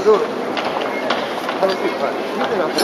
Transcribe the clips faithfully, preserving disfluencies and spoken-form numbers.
ルール楽しい、はい、見てなく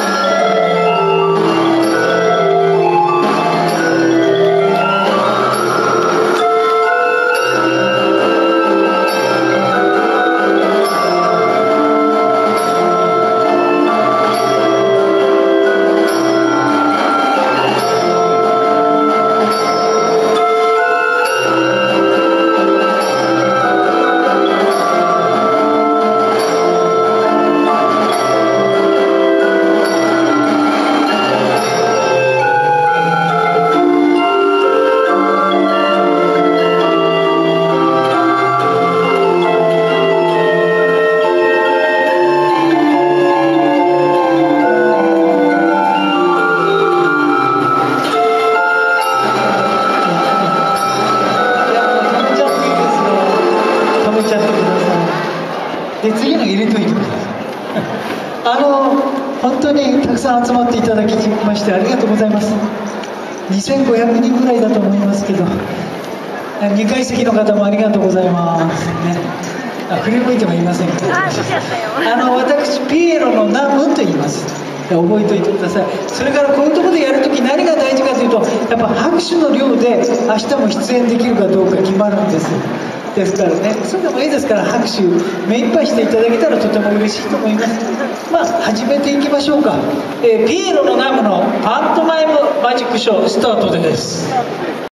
で次の入れといてくださいあの本当にたくさん集まっていただきましてありがとうございます。にせんごひゃくにんぐらいだと思いますけど、にかい席の方もありがとうございますね。あ、振り向いてもいませんけど、あの私ピエロのナムと言います。覚えておいてください。それからこういうところでやるとき何が大事かというと、やっぱ拍手の量で明日も出演できるかどうか決まるんです。ですからね、それでもいいですから、拍手目いっぱいしていただけたらとても嬉しいと思います。まあ始めていきましょうか。えー、ピエロのナムのパントマイムマジックショースタートです。